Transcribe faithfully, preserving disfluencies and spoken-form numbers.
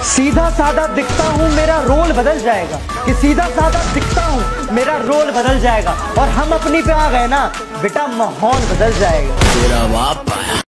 सीधा साधा दिखता हूँ मेरा रोल बदल जाएगा, कि सीधा साधा दिखता हूँ मेरा रोल बदल जाएगा, और हम अपनी पे आ गए ना बेटा माहौल बदल जाएगा। तेरा बाप